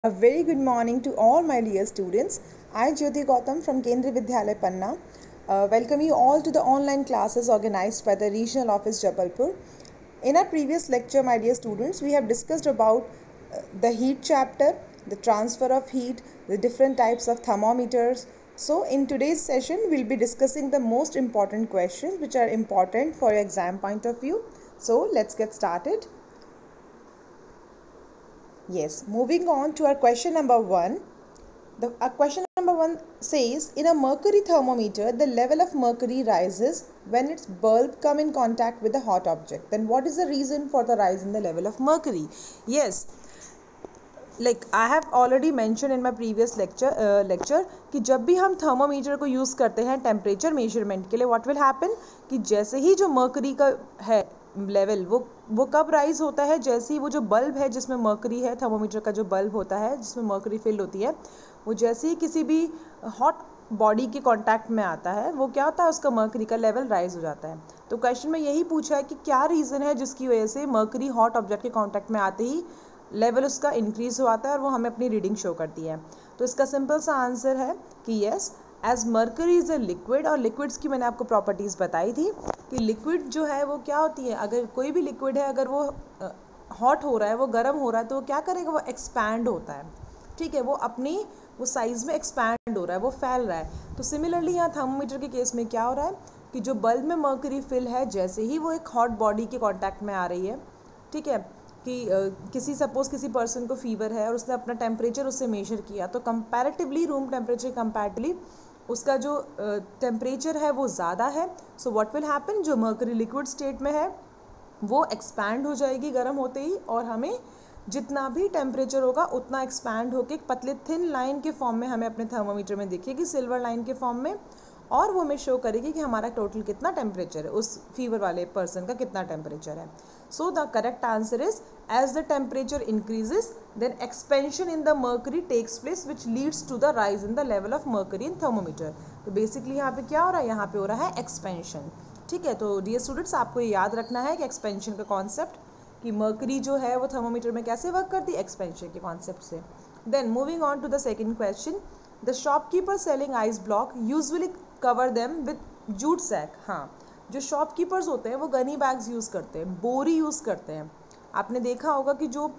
A very good morning to all my dear students. I, Jyoti Gautam from Kendriya Vidyalaya Panna, welcome you all to the online classes organized by the Regional Office Jabalpur. In our previous lecture, my dear students, we have discussed about the heat chapter, the transfer of heat, the different types of thermometers. So, in today's session, we'll be discussing the most important questions which are important for your exam point of view. So, let's get started. Yes, moving on to our question number one. Question number one says, in a mercury thermometer, the level of mercury rises when its bulb come in contact with a hot object. Then what is the reason for the rise in the level of mercury? Yes, like I have already mentioned in my previous lecture कि जब भी हम thermometer को use करते हैं temperature measurement के लिए, what will happen कि जैसे ही जो मर्करी का है लेवल वो कब राइज होता है, जैसे ही वो जो बल्ब है जिसमें मर्करी है, थर्मोमीटर का जो बल्ब होता है जिसमें मर्करी फिल होती है, वो जैसे ही किसी भी हॉट बॉडी के कांटेक्ट में आता है, वो क्या होता है, उसका मर्करी का लेवल राइज हो जाता है. तो क्वेश्चन में यही पूछा है कि क्या रीज़न है जिसकी वजह से मर्करी हॉट ऑब्जेक्ट के कांटेक्ट में आते ही लेवल उसका इंक्रीज होता है और वो हमें अपनी रीडिंग शो करती है. तो इसका सिंपल सा आंसर है कि yes, as mercury is a liquid. और लिक्विड्स की मैंने आपको प्रॉपर्टीज़ बताई थी कि लिक्विड जो है वो क्या होती है, अगर कोई भी लिक्विड है, अगर वो हॉट हो रहा है, वो गर्म हो रहा है, तो वो क्या करेगा, वो एक्सपैंड होता है. ठीक है, वो साइज़ में एक्सपैंड हो रहा है, वो फैल रहा है. तो सिमिलरली यहाँ थर्मोमीटर के केस में क्या हो रहा है कि जो बल्ब में मर्करी फिल है, जैसे ही वो एक हॉट बॉडी के कॉन्टैक्ट में आ रही है, ठीक है, कि किसी पर्सन को फीवर है और उसने अपना टेम्परेचर उससे मेजर किया, तो कंपैरेटिवली रूम टेम्परेचर कंपैरेटिवली उसका जो टेम्परेचर है वो ज़्यादा है. सो व्हाट विल हैपन, जो मर्करी लिक्विड स्टेट में है वो एक्सपैंड हो जाएगी गर्म होते ही, और हमें जितना भी टेम्परेचर होगा उतना एक्सपैंड होकर एक पतले थिन लाइन के फॉर्म में हमें अपने थर्मोमीटर में दिखेगी, सिल्वर लाइन के फॉर्म में, और वो हमें शो करेगी कि हमारा टोटल कितना टेम्परेचर है, उस फीवर वाले पर्सन का कितना टेम्परेचर है. So the correct answer is, as the temperature increases then expansion in the mercury takes place which leads to the rise in the level of mercury in thermometer. तो basically यहाँ पे क्या हो रहा है, यहाँ पे हो रहा है एक्सपेंशन. ठीक है, तो डियर स्टूडेंट्स, आपको ये याद रखना है कि एक्सपेंशन का कॉन्सेप्ट, कि मर्करी जो है वो थर्मोमीटर में कैसे वर्क करती है, एक्सपेंशन के कॉन्सेप्ट से. Then moving on to the second question, the shopkeeper selling ice block usually cover them with jute sack. हाँ, जो शॉपकीपर्स होते हैं वो गनी बैग्स यूज़ करते हैं, बोरी यूज़ करते हैं. आपने देखा होगा कि जो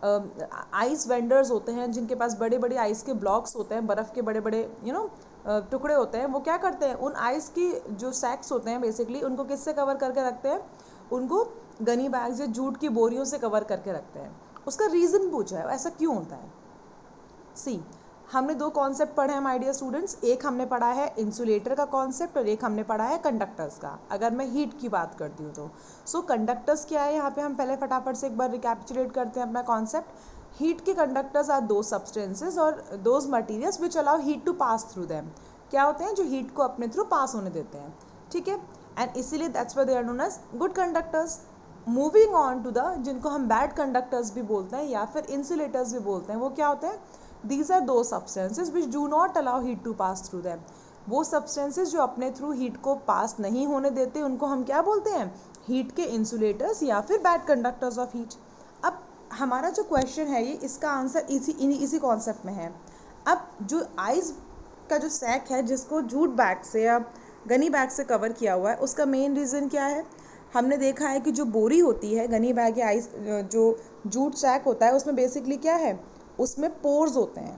आइस वेंडर्स होते हैं जिनके पास बड़े बड़े आइस के ब्लॉक्स होते हैं, बर्फ़ के बड़े बड़े टुकड़े होते हैं, वो क्या करते हैं, उन आइस की जो सैक्स होते हैं बेसिकली उनको किससे कवर करके रखते हैं, उनको गनी बैग्स या जूट की बोरियों से कवर करके रखते हैं. उसका रीज़न पूछा है, ऐसा क्यों होता है. सी, हमने दो कॉन्सेप्ट पढ़े हैं माय डियर स्टूडेंट्स. एक हमने पढ़ा है इंसुलेटर का कॉन्सेप्ट और एक हमने पढ़ा है कंडक्टर्स का. अगर मैं हीट की बात करती हूँ तो सो कंडक्टर्स क्या है, यहाँ पे हम पहले फटाफट से एक बार रिकैपिचुलेट करते हैं अपना कॉन्सेप्ट. हीट के कंडक्टर्स आर दो सब्सटेंसेज और those materials which allow heat to pass through them. क्या होते हैं, जो हीट को अपने थ्रू पास होने देते हैं. ठीक है, एंड इसीलिए that's why they are known as good conductors. Moving on to the, जिनको हम बैड कंडक्टर्स भी बोलते हैं या फिर इंसुलेटर्स भी बोलते हैं, वो क्या होते हैं, these are those substances which do not allow heat to pass through them. वो substances जो अपने थ्रू हीट को पास नहीं होने देते, उनको हम क्या बोलते हैं, हीट के इंसुलेटर्स या फिर बैड कंडक्टर्स ऑफ हीट. अब हमारा जो क्वेश्चन है ये, इसका आंसर इसी कॉन्सेप्ट में है. अब जो आइस का जो सैक है जिसको जूट बैग से या गनी बैग से कवर किया हुआ है, उसका मेन रीज़न क्या है. हमने देखा है कि जो बोरी होती है, गनी बैग या आइस जो जूट सैक होता है, उसमें बेसिकली क्या है, उसमें पोर्स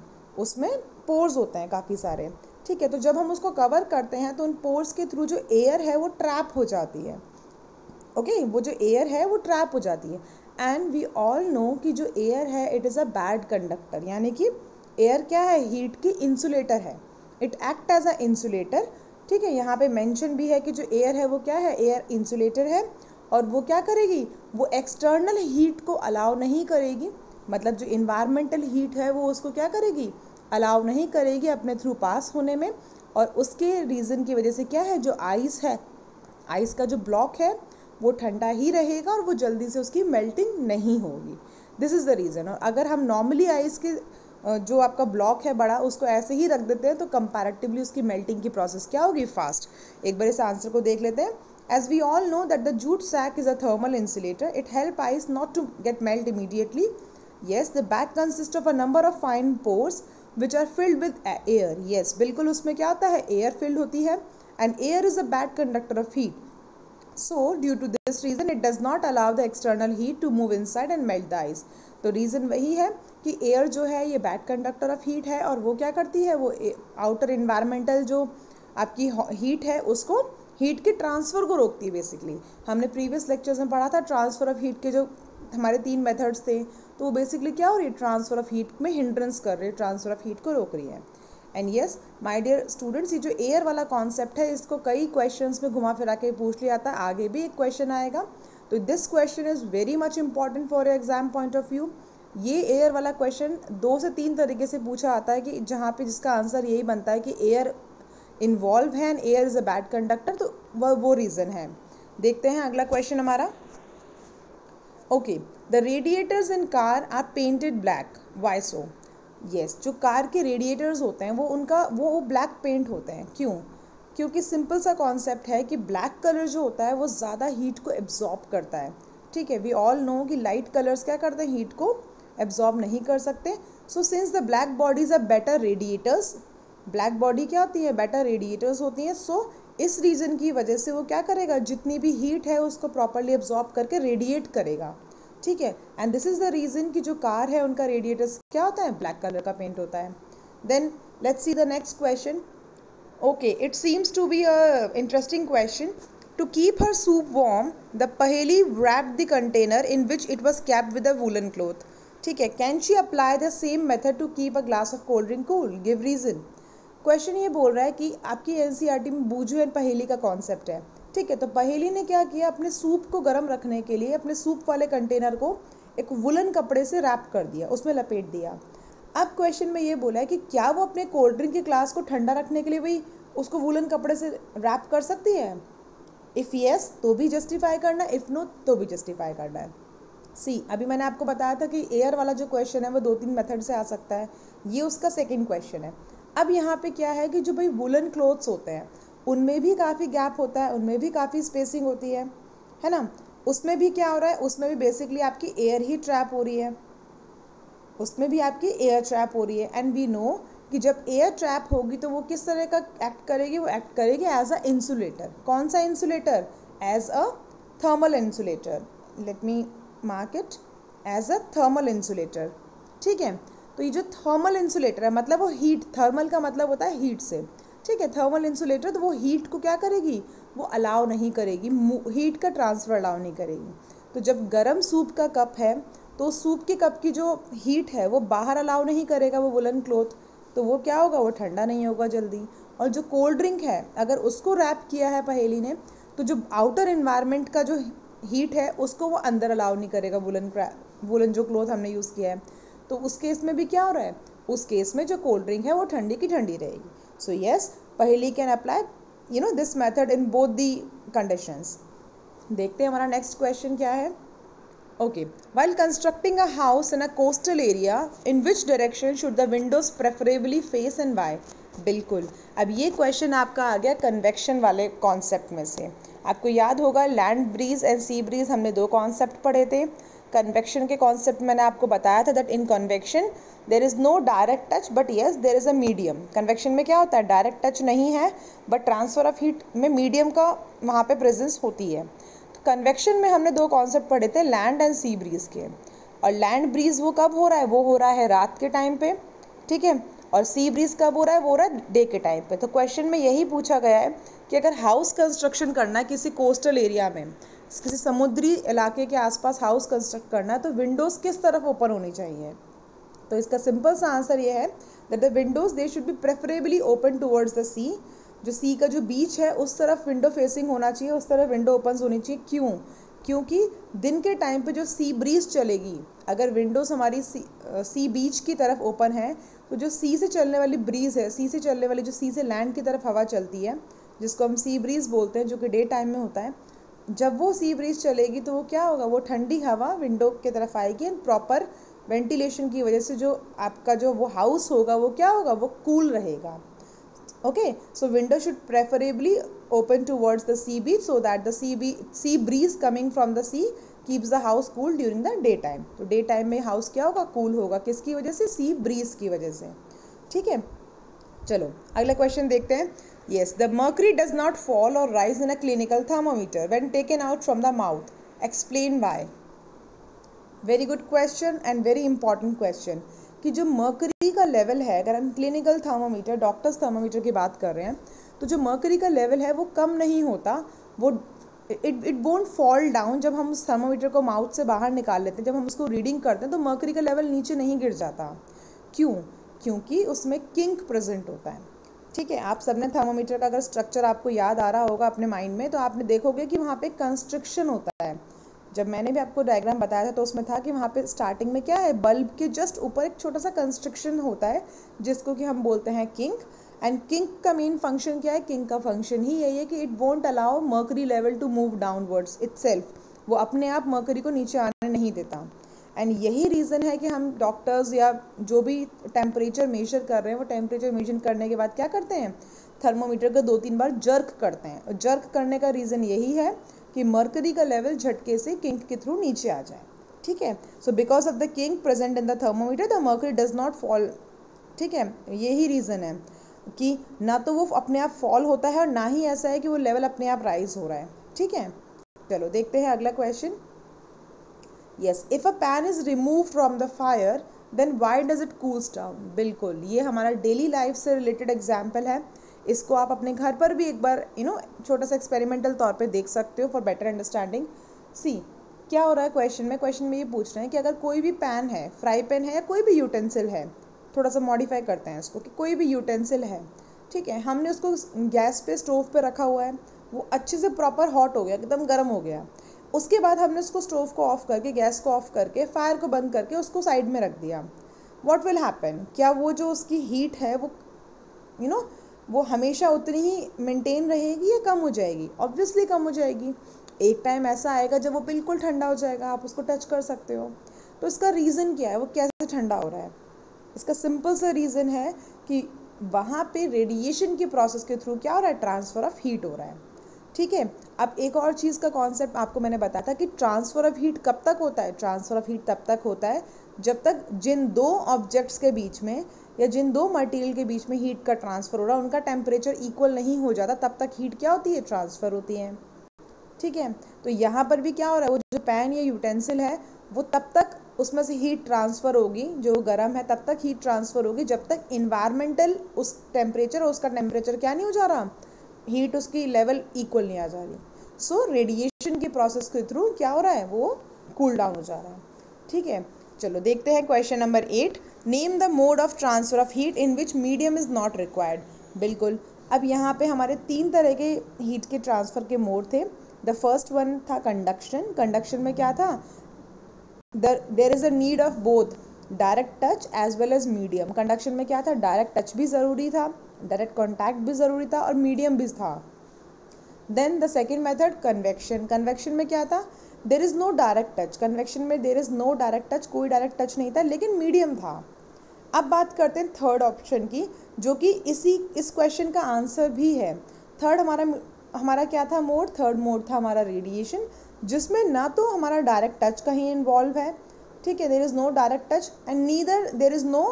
होते हैं काफ़ी सारे. ठीक है, तो जब हम उसको कवर करते हैं तो उन पोर्स के थ्रू जो एयर है वो ट्रैप हो जाती है. ओके, वो जो एयर है वो ट्रैप हो जाती है. एंड वी ऑल नो कि जो एयर है it is a bad conductor, यानी कि एयर क्या है, हीट की इंसुलेटर है. It act as a insulator. ठीक है, यहाँ पे मेंशन भी है कि जो एयर है वो क्या है, एयर इंसुलेटर है. और वो क्या करेगी, वो एक्सटर्नल हीट को अलाउ नहीं करेगी. मतलब जो इन्वायरमेंटल हीट है वो उसको क्या करेगी, अलाउ नहीं करेगी अपने थ्रू पास होने में. और उसके रीज़न की वजह से क्या है, जो आइस है, आइस का जो ब्लॉक है वो ठंडा ही रहेगा और वो जल्दी से उसकी मेल्टिंग नहीं होगी. This is the reason. और अगर हम नॉर्मली आइस के जो आपका ब्लॉक है बड़ा, उसको ऐसे ही रख देते हैं तो कंपैरेटिवली उसकी मेल्टिंग की प्रोसेस क्या होगी, फास्ट. एक बार इस आंसर को देख लेते हैं. As we all know that the jute sack is a thermal insulator, it helps ice not to get melt immediately. Yes, the bag consists of a number of fine pores which are filled with air. Yes, बिल्कुल उसमें क्या होता है, air filled होती है, and air is a bad conductor of heat. So due to this reason it does not allow the external heat to move inside and melt the ice. तो reason वही है कि एयर जो है ये bad conductor of heat है, और वो क्या करती है, वो आउटर इन्वायरमेंटल जो आपकी हीट है उसको, हीट के ट्रांसफ़र को रोकती है बेसिकली. हमने प्रीवियस लेक्चर्स में पढ़ा था ट्रांसफ़र ऑफ हीट के जो हमारे 3 मेथड्स थे, तो वो बेसिकली क्या हो रही है, ट्रांसफ़र ऑफ हीट में हिंड्रेंस कर रही है, ट्रांसफ़र ऑफ हीट को रोक रही है. And yes my dear students, ये जो एयर वाला कॉन्सेप्ट है इसको कई क्वेश्चंस में घुमा फिरा के पूछ लिया था, आगे भी एक क्वेश्चन आएगा. तो this question is very much important for your exam point of view. ये एयर वाला क्वेश्चन 2 से 3 तरीके से पूछा आता है, कि जहाँ पे जिसका आंसर यही बनता है कि एयर इन्वॉल्व है and air is a bad conductor, तो वो रीज़न है. देखते हैं अगला क्वेश्चन हमारा. Okay, the radiators in car are painted black, why so. Yes, जो कार के रेडिएटर्स होते हैं वो ब्लैक पेंट होते हैं. क्यों? क्योंकि सिंपल सा कॉन्सेप्ट है कि ब्लैक कलर जो होता है वो ज़्यादा हीट को एब्जॉर्ब करता है. ठीक है, वी ऑल नो कि लाइट कलर्स क्या करते हैं, हीट को एब्जॉर्ब नहीं कर सकते. So since the black bodies are better radiators, black body क्या होती है, बेटर रेडिएटर्स होती हैं. सो इस रीज़न की वजह से वो क्या करेगा, जितनी भी हीट है उसको प्रॉपरली एब्जॉर्ब करके रेडिएट करेगा. ठीक है, and this is the reason कि जो कार है उनका रेडिएटर्स क्या होता है, ब्लैक कलर का पेंट होता है. Then let's see the next question. Okay, it seems to be a interesting question. To keep her soup warm the Paheli wrapped the container in which it was kept with a woolen cloth. ठीक है, can she apply the same method to keep a glass of cold drink cool, give reason. Question ये बोल रहा है कि आपकी NCERT में बूझू एंड पहेली का कॉन्सेप्ट है. ठीक है, तो पहेली ने क्या किया, अपने सूप को गर्म रखने के लिए अपने सूप वाले कंटेनर को एक वुलन कपड़े से रैप कर दिया, उसमें लपेट दिया. अब क्वेश्चन में ये बोला है कि क्या वो अपने कोल्ड ड्रिंक के ग्लास को ठंडा रखने के लिए भी उसको वुलन कपड़े से रैप कर सकती है. इफ़ येस तो भी जस्टिफाई करना, इफ़ नो तो भी जस्टिफाई करना है. सी, अभी मैंने आपको बताया था कि एयर वाला जो क्वेश्चन है वो 2-3 मेथड से आ सकता है, ये उसका सेकेंड क्वेश्चन है. अब यहाँ पे क्या है कि जो भाई वुलन क्लोथ्स होते हैं उनमें भी काफ़ी गैप होता है, उनमें भी काफ़ी स्पेसिंग होती है ना. उसमें भी क्या हो रहा है, उसमें भी बेसिकली आपकी एयर ही ट्रैप हो रही है, उसमें भी आपकी एयर ट्रैप हो रही है. एंड वी नो कि जब एयर ट्रैप होगी तो वो किस तरह का एक्ट करेगी, वो एक्ट करेगी एज अ इंसुलेटर. कौन सा insulator, as a thermal insulator. Let me mark it, as a thermal insulator. ठीक है, तो ये जो थर्मल इंसुलेटर है मतलब वो हीट, थर्मल का मतलब होता है हीट से. ठीक है, थर्मल इंसुलेटर, तो वो हीट को क्या करेगी, वो अलाउ नहीं करेगी, हीट का ट्रांसफ़र अलाउ नहीं करेगी. तो जब गर्म सूप का कप है तो सूप के कप की जो हीट है वो बाहर अलाउ नहीं करेगा वो वुलन क्लॉथ, तो वो क्या होगा, वो ठंडा नहीं होगा जल्दी. और जो कोल्ड ड्रिंक है अगर उसको रैप किया है पहेली ने, तो जो आउटर इन्वायरमेंट का जो हीट है उसको वो अंदर अलाउ नहीं करेगा, वुलन जो क्लॉथ हमने यूज़ किया है. तो उस केस में भी क्या हो रहा है, उस केस में जो कोल्ड ड्रिंक है वो ठंडी की ठंडी रहेगी. So yes, Paheli can apply this method in both the conditions. देखते हैं हमारा नेक्स्ट क्वेश्चन क्या है. Okay, while constructing a house in a coastal area, in which direction should the windows preferably face and why? बिल्कुल, अब ये question आपका आ गया कन्वेक्शन वाले कॉन्सेप्ट में से. आपको याद होगा land breeze and sea breeze हमने 2 कॉन्सेप्ट पढ़े थे. कन्वेक्शन के कॉन्सेप्ट मैंने आपको बताया था that in convection there is no direct touch but yes there is a medium. Convection में क्या होता है, डायरेक्ट टच नहीं है बट ट्रांसफ़र ऑफ हीट में मीडियम का वहाँ पे प्रेजेंस होती है. कन्वेक्शन में हमने 2 कॉन्सेप्ट पढ़े थे, लैंड एंड सी ब्रीज के. और लैंड ब्रीज वो कब हो रहा है, वो हो रहा है रात के टाइम पे. ठीक है, और सी ब्रीज कब हो रहा है, वो हो रहा है डे के टाइम पे. तो क्वेश्चन में यही पूछा गया है कि अगर हाउस कंस्ट्रक्शन करना है किसी कोस्टल एरिया में, किसी समुद्री इलाके के आसपास हाउस कंस्ट्रक्ट करना है, तो विंडोज़ किस तरफ ओपन होनी चाहिए. तो इसका सिंपल सा आंसर ये है that the windows they should be preferably open towards the sea. जो सी का जो बीच है उस तरफ विंडो फेसिंग होना चाहिए, उस तरफ विंडो ओपन होनी चाहिए. क्यों? क्योंकि दिन के टाइम पे जो सी ब्रीज चलेगी, अगर विंडोज़ हमारी सी बीच की तरफ ओपन है तो जो सी से चलने वाली ब्रीज़ है, सी से चलने वाली जो सी से लैंड की तरफ हवा चलती है जिसको हम सी ब्रीज़ बोलते हैं, जो कि डे टाइम में होता है, जब वो सी ब्रीज चलेगी तो वो क्या होगा, वो ठंडी हवा विंडो की तरफ आएगी एंड प्रॉपर वेंटिलेशन की वजह से जो आपका जो वो हाउस होगा वो क्या होगा, वो कूल रहेगा. Okay, so window should preferably open towards the sea beach so that the sea breeze coming from the sea keeps the house cool during the day time. तो डे टाइम में house क्या होगा, cool होगा, किसकी वजह से, sea breeze की वजह से। ठीक है, चलो अगला क्वेश्चन देखते हैं। Yes, the mercury does not fall or rise in a clinical thermometer when taken out from the mouth. Explain why. Very good question and very important question कि जो मर्करी का लेवल है, अगर हम क्लिनिकल थर्मोमीटर, डॉक्टर्स थर्मोमीटर की बात कर रहे हैं, तो जो मर्करी का लेवल है वो कम नहीं होता, वो इट वोंट फॉल डाउन। जब हम उस थर्मोमीटर को माउथ से बाहर निकाल लेते हैं, जब हम उसको रीडिंग करते हैं, तो मर्करी का लेवल नीचे नहीं गिर जाता। क्यों? क्योंकि उसमें किंक प्रेजेंट होता है। ठीक है, आप सबने थर्मोमीटर का अगर स्ट्रक्चर आपको याद आ रहा होगा अपने माइंड में, तो आपने देखोगे कि वहाँ पे कंस्ट्रिक्शन होता है। जब मैंने भी आपको डायग्राम बताया था तो उसमें था कि वहाँ पे स्टार्टिंग में क्या है, बल्ब के जस्ट ऊपर एक छोटा सा कंस्ट्रिक्शन होता है जिसको कि हम बोलते हैं किंक। एंड किंक का मेन फंक्शन क्या है, किंक का फंक्शन ही यही है कि it won't allow mercury level to move downwards itself, वो अपने आप मर्करी को नीचे आने नहीं देता। एंड यही रीज़न है कि हम डॉक्टर्स या जो भी टेम्परेचर मेजर कर रहे हैं, वो टेम्परेचर मेजर करने के बाद क्या करते हैं, थर्मोमीटर को 2-3 बार जर्क करते हैं। और जर्क करने का रीज़न यही है कि मर्करी का लेवल झटके से किंक के थ्रू नीचे आ जाए। ठीक है, so because of the kink present in the thermometer the mercury does not fall. ठीक है, यही रीज़न है कि ना तो वो अपने आप फॉल होता है और ना ही ऐसा है कि वो लेवल अपने आप राइज हो रहा है। ठीक है, चलो देखते हैं अगला question. Yes, if a pan is removed from the fire, then why does it cools down? बिल्कुल, ये हमारा डेली लाइफ से रिलेटेड एग्जाम्पल है। इसको आप अपने घर पर भी एक बार छोटा सा एक्सपेरिमेंटल तौर पे देख सकते हो फॉर बेटर अंडरस्टैंडिंग। सी क्या हो रहा है क्वेश्चन में ये पूछ रहे हैं कि अगर कोई भी पैन है, फ्राई पैन है या कोई भी यूटेंसिल है, थोड़ा सा मॉडिफाई करते हैं इसको कि कोई भी यूटेंसिल है, ठीक है, हमने उसको गैस पे स्टोव पे रखा हुआ है, वो अच्छे से प्रॉपर हॉट हो गया, एकदम गर्म हो गया। उसके बाद हमने उसको स्टोव को ऑफ करके, गैस को ऑफ करके, फायर को बंद करके उसको साइड में रख दिया। व्हाट विल हैपन, क्या वो जो उसकी हीट है वो वो हमेशा उतनी ही मेंटेन रहेगी या कम हो जाएगी? ऑब्वियसली कम हो जाएगी। एक टाइम ऐसा आएगा जब वो बिल्कुल ठंडा हो जाएगा, आप उसको टच कर सकते हो। तो इसका रीज़न क्या है, वो कैसे ठंडा हो रहा है? इसका सिंपल सा रीज़न है कि वहाँ पे रेडिएशन के प्रोसेस के थ्रू क्या हो रहा है, ट्रांसफ़र ऑफ हीट हो रहा है। ठीक है, अब एक और चीज़ का कॉन्सेप्ट आपको मैंने बताया था कि ट्रांसफ़र ऑफ हीट कब तक होता है। ट्रांसफ़र ऑफ हीट तब तक होता है जब तक जिन दो ऑब्जेक्ट्स के बीच में या जिन दो मटेरियल के बीच में हीट का ट्रांसफ़र हो रहा है, उनका टेम्परेचर इक्वल नहीं हो जाता, तब तक हीट क्या होती है, ट्रांसफ़र होती है। ठीक है, तो यहाँ पर भी क्या हो रहा है, वो जो पैन या यूटेंसिल है वो तब तक उसमें से हीट ट्रांसफ़र होगी, जो गर्म है तब तक हीट ट्रांसफ़र होगी जब तक इन्वायरमेंटल उस टेम्परेचर और उसका टेम्परेचर क्या नहीं हो जा रहा, हीट उसकी लेवल इक्वल नहीं आ जा रही। सो रेडिएशन के प्रोसेस के थ्रू क्या हो रहा है, वो कूल डाउन हो जा रहा है। ठीक है, चलो देखते हैं question number 8। Name the mode of transfer of heat in which medium is not required. बिल्कुल, अब यहाँ पे हमारे 3 तरह के हीट के ट्रांसफ़र के मोड थे। द फर्स्ट वन था कंडक्शन। कंडक्शन में क्या था, there is a need of both direct touch as well as medium. Conduction में क्या था, डायरेक्ट टच भी ज़रूरी था, डायरेक्ट कॉन्टैक्ट भी ज़रूरी था और मीडियम भी था। Then the second method convection. Convection में क्या था, there is no direct touch. Convection में there is no direct touch, कोई डायरेक्ट टच नहीं था लेकिन मीडियम था। अब बात करते हैं थर्ड ऑप्शन की, जो कि इस क्वेश्चन का आंसर भी है। थर्ड हमारा क्या था मोड, थर्ड मोड था हमारा रेडिएशन, जिसमें ना तो हमारा डायरेक्ट टच कहीं इन्वॉल्व है, ठीक है, there is no direct touch and neither there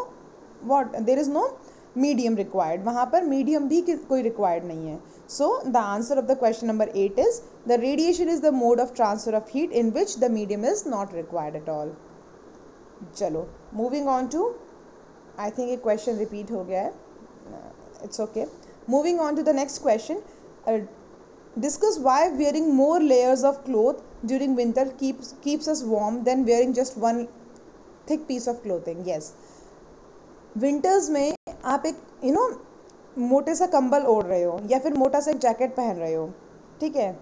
is no medium required. वहाँ पर मीडियम भी कोई रिक्वायर्ड नहीं है। So the answer of the question number 8 is the radiation is the mode of transfer of heat in which the medium is not required at all. चलो moving on to, I think एक question repeat हो गया है, it's okay. Moving on to the next question, discuss why wearing more layers of cloth during winter keeps us warm than wearing just one thick piece of clothing. Yes, winters में आप एक मोटे सा कंबल ओढ़ रहे हो या फिर मोटा सा एक जैकेट पहन रहे हो, ठीक है,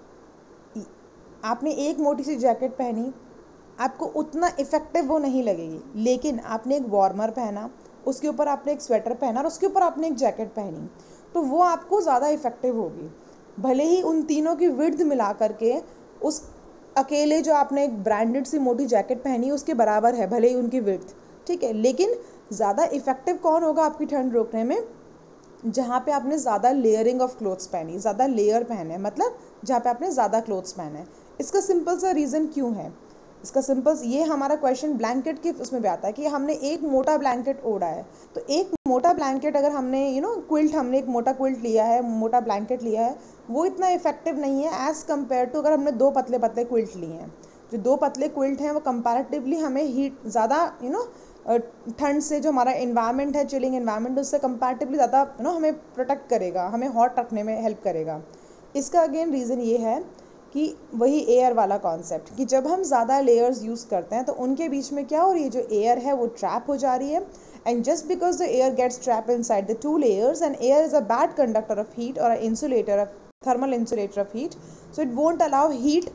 आपने एक मोटी सी जैकेट पहनी, आपको उतना इफेक्टिव वो नहीं लगेगी, लेकिन आपने एक वार्मर पहना, उसके ऊपर आपने एक स्वेटर पहना और उसके ऊपर आपने एक जैकेट पहनी, तो वो आपको ज़्यादा इफेक्टिव होगी। भले ही उन तीनों की विड्थ मिला करके उस अकेले जो आपने एक ब्रांडेड सी मोटी जैकेट पहनी उसके बराबर है, भले ही उनकी विड्थ, ठीक है, लेकिन ज़्यादा इफेक्टिव कौन होगा आपकी ठंड रोकने में, जहाँ पे आपने ज़्यादा लेयरिंग ऑफ क्लोथ्स पहनी, ज़्यादा लेयर पहने, मतलब जहाँ पे आपने ज़्यादा क्लोथ्स पहने। इसका सिंपल सा रीज़न क्यों है, इसका सिंपल ये हमारा क्वेश्चन ब्लैंकेट के उसमें भी आता है कि हमने एक मोटा ब्लैंकेट ओढ़ा है, तो एक मोटा ब्लैंकेट अगर हमने क्विल्ट, हमने एक मोटा क्विल्ट लिया है, मोटा ब्लैंकेट लिया है, वो इतना इफेक्टिव नहीं है एज़ कम्पेयर टू अगर हमने दो पतले पतले क्विल्ट लिए हैं। जो दो पतले क्विल्ट हैं वो कंपैरेटिवली हमें हीट ज़्यादा ठंड से, जो हमारा इन्वायरमेंट है, चिलिंग इन्वायरमेंट, उससे कंपैरेटिवली ज़्यादा हमें प्रोटेक्ट करेगा, हमें हॉट रखने में हेल्प करेगा। इसका अगेन रीज़न ये है कि वही एयर वाला कॉन्सेप्ट, कि जब हम ज़्यादा लेयर्स यूज़ करते हैं तो उनके बीच में क्या हो रही है, जो एयर है वो ट्रैप हो जा रही है। And just because the air gets trap inside the two layers, and air is a bad conductor of heat or an insulator of thermal insulator of heat, so it won't allow heat,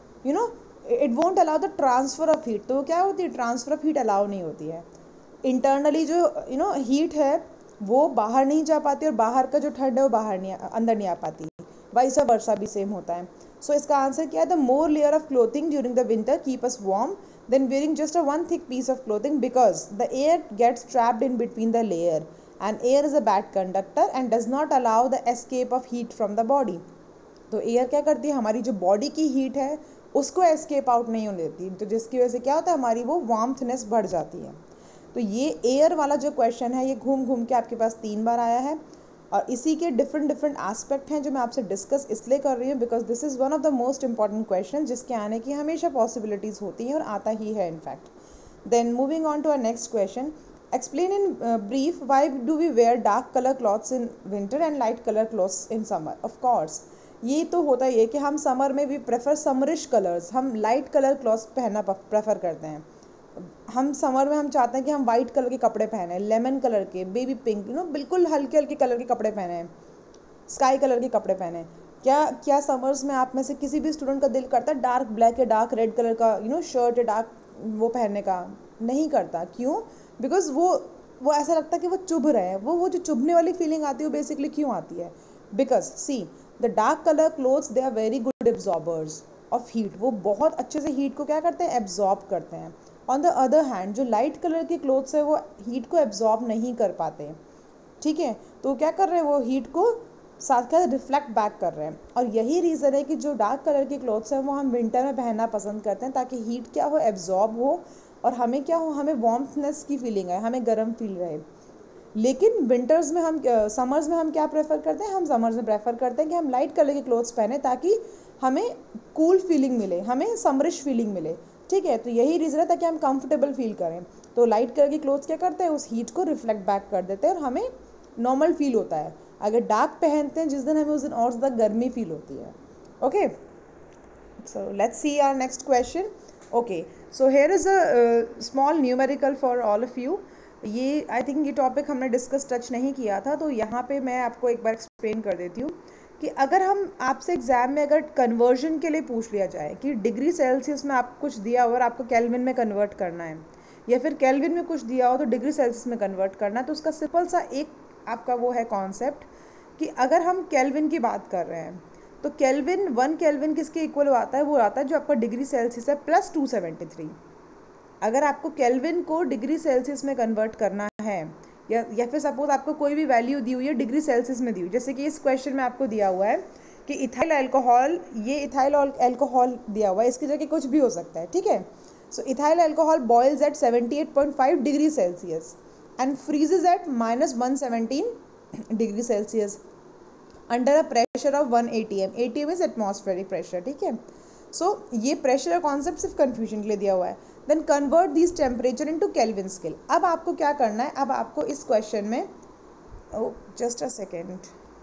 it won't allow the transfer of heat। तो क्या होती है, transfer of heat allow नहीं होती है। Internally जो heat है वो बाहर नहीं जा पाती, और बाहर का जो ठंड है वो बाहर नहीं, अंदर नहीं आ पाती। वाइस वर्सा भी सेम होता है। सो इसका आंसर क्या है, the more layer of clothing during the winter keep us warm than wearing just a one thick piece of clothing, because the air gets trapped in between the layer, and air is a bad conductor and does not allow the escape of heat from the body. तो air क्या करती है, हमारी जो body की heat है उसको escape out नहीं होने देती, तो जिसकी वजह से क्या होता है, हमारी वो वार्मथनेस बढ़ जाती है। तो ये एयर वाला जो क्वेश्चन है ये घूम घूम के आपके पास 3 बार आया है, और इसी के डिफरेंट डिफरेंट एस्पेक्ट हैं जो मैं आपसे डिस्कस इसलिए कर रही हूँ because this is one of the most important question जिसके आने की हमेशा पॉसिबिलिटीज़ होती हैं और आता ही है in fact. Then moving on to our next question, explain in brief why do we wear dark colour clothes in winter and light colour clothes in summer. Of course ये तो होता ही है कि हम समर में भी प्रेफर समरिश कलर्स, हम light colour clothes पहनना प्रेफर करते हैं। हम समर में हम चाहते हैं कि हम वाइट कलर के कपड़े पहने, लेमन कलर के, बेबी पिंक, बिल्कुल हल्के हल्के कलर के कपड़े पहने, स्काई कलर के कपड़े पहने। क्या समर्स में आप में से किसी भी स्टूडेंट का दिल करता है डार्क ब्लैक या डार्क रेड कलर का शर्ट या डार्क वो पहनने का? नहीं करता। क्यों? बिकॉज वो ऐसा लगता है कि वो चुभ रहे हैं। वो जो चुभने वाली फीलिंग आती है वो बेसिकली क्यों आती है? Because see the dark colour clothes they are very good absorbers of heat, वो बहुत अच्छे से हीट को क्या करते हैं, एब्जॉर्ब करते हैं। ऑन द अदर हैंड जो लाइट कलर के क्लोथ्स है वो हीट को एब्जॉर्ब नहीं कर पाते, ठीक है। तो क्या कर रहे हैं, वो हीट को साथ के रिफ्लेक्ट बैक कर रहे हैं। और यही रीज़न है कि जो डार्क कलर के क्लोथ्स हैं वो हम विंटर में पहनना पसंद करते हैं ताकि हीट क्या हो, एब्जॉर्ब हो, और हमें क्या हो, हमें वार्मथनेस की फीलिंग है, हमें गर्म फील रहे। लेकिन विंटर्स में हम समर्स में हम क्या प्रेफर करते हैं, हम समर्स में प्रेफर करते हैं कि हम लाइट कलर के क्लोथ्स पहने ताकि हमें कूल फीलिंग मिले, हमें समरिश फीलिंग मिले, ठीक है। तो यही रीज़न है ताकि हम कंफर्टेबल फील करें। तो लाइट कलर के क्लोथ्स क्या करते हैं, उस हीट को रिफ्लेक्ट बैक कर देते हैं और हमें नॉर्मल फील होता है। अगर डार्क पहनते हैं जिस दिन, हमें उस दिन और ज़्यादा गर्मी फील होती है। Okay, so let's see our next question. Okay, so here is a small numerical for all of you. ये आई थिंक ये टॉपिक हमने डिस्कस टच नहीं किया था, तो यहाँ पे मैं आपको एक बार एक्सप्लेन कर देती हूँ कि अगर हम आपसे एग्जाम में अगर कन्वर्जन के लिए पूछ लिया जाए कि डिग्री सेल्सियस में आपको कुछ दिया हो और आपको केल्विन में कन्वर्ट करना है, या फिर केल्विन में कुछ दिया हो तो डिग्री सेल्सियस में कन्वर्ट करना है, तो उसका सिंपल सा एक आपका वो है कॉन्सेप्ट कि अगर हम केल्विन की बात कर रहे हैं तो केल्विन 1 केल्विन किसके इक्वल आता है, वो आता है जो आपका डिग्री सेल्सियस है प्लस 273। अगर आपको केल्विन को डिग्री सेल्सियस में कन्वर्ट करना है, या फिर सपोज आपको कोई भी वैल्यू दी हुई है डिग्री सेल्सियस में दी हुई, जैसे कि इस क्वेश्चन में आपको दिया हुआ है कि इथाइल अल्कोहल, ये इथाइल अल्कोहल दिया हुआ है, इसकी जगह कुछ भी हो सकता है, ठीक है। So ethyl alcohol boils at 78.5 degree Celsius and freezes at -117 degree Celsius under a pressure of 1 atm। atm is atmospheric pressure, ठीक है। सो ये प्रेशर का कॉन्सेप्ट सिर्फ कंफ्यूजन के लिए दिया हुआ है। Then convert this temperature into kelvin scale. अब आपको क्या करना है, अब आपको इस क्वेश्चन में, जस्ट अ सेकेंड,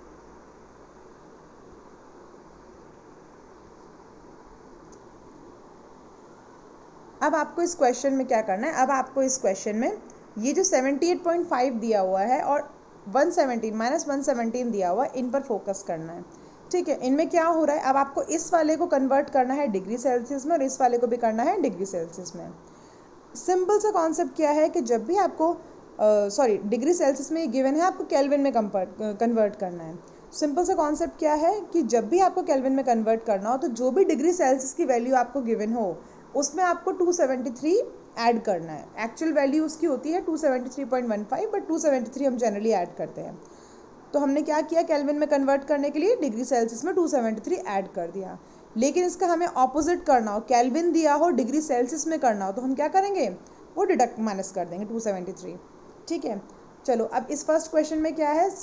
अब आपको इस क्वेश्चन में क्या करना है, अब आपको इस क्वेश्चन में ये जो 78.5 दिया हुआ है और 117 -117 दिया हुआ है, इन पर फोकस करना है, ठीक है। इनमें क्या हो रहा है, अब आपको इस वाले को कन्वर्ट करना है डिग्री सेल्सियस में और इस वाले को भी करना है डिग्री सेल्सियस में। सिंपल सा कॉन्सेप्ट क्या है कि जब भी आपको डिग्री सेल्सियस में गिवन है, आपको केल्विन में कन्वर्ट करना है। सिंपल सा कॉन्सेप्ट क्या है कि जब भी आपको केल्विन में कन्वर्ट करना हो तो जो भी डिग्री सेल्सियस की वैल्यू आपको गिवन हो उसमें आपको 273 ऐड करना है। एक्चुअल वैल्यू उसकी होती है 273.15, बट 273 हम जनरली ऐड करते हैं। तो हमने क्या किया, केल्विन में कन्वर्ट करने के लिए डिग्री सेल्सियस में 273 ऐड कर दिया। लेकिन इसका हमें ऑपोजिट करना हो, केल्विन दिया हो, डिग्री सेल्सियस में करना हो, तो हम क्या करेंगे, वो डिडक्ट माइनस कर देंगे 273। ठीक है, चलो अब इस फर्स्ट क्वेश्चन में क्या है,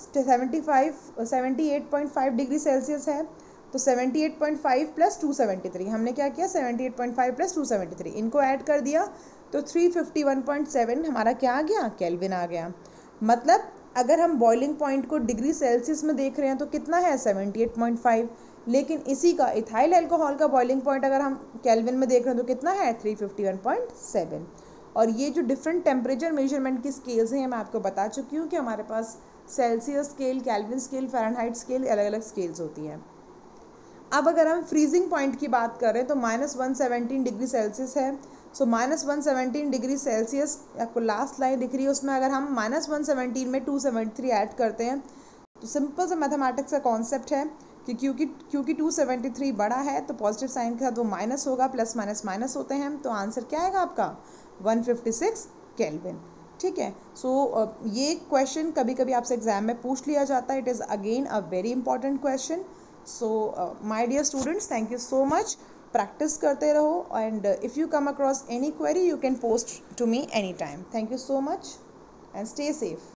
78.5 डिग्री सेल्सियस है, तो 78.5 प्लस 273, हमने क्या किया 78.5 प्लस 273 इनको ऐड कर दिया, तो 351.7 हमारा क्या आ गया, केल्विन आ गया। मतलब अगर हम बॉइलिंग पॉइंट को डिग्री सेल्सियस में देख रहे हैं तो कितना है 78.5, लेकिन इसी का इथाइल अल्कोहल का बॉइलिंग पॉइंट अगर हम केल्विन में देख रहे हैं तो कितना है 351.7। और ये जो डिफरेंट टेम्परेचर मेजरमेंट की स्केल्स हैं मैं आपको बता चुकी हूँ कि हमारे पास Celsius scale, kelvin scale, Fahrenheit scale, अलग अलग स्केल्स होती हैं। अब अगर हम फ्रीजिंग पॉइंट की बात करें तो -117 डिग्री सेल्सियस है, सो -117 डिग्री सेल्सियस, आपको लास्ट लाइन दिख रही है उसमें अगर हम -117 में 273 ऐड करते हैं तो सिंपल सा मैथमेटिक्स का कॉन्सेप्ट है कि क्योंकि 273 बड़ा है तो पॉजिटिव साइन के साथ वो माइनस होगा, प्लस माइनस माइनस होते हैं, तो आंसर क्या आएगा आपका 156 केल्विन। ठीक है, सो ये क्वेश्चन कभी कभी आपसे एग्जाम में पूछ लिया जाता है, it is again a very important question. So my dear students, thank you so much, practice करते रहो, and if you come across any query you can post to me any time. Thank you so much and stay safe.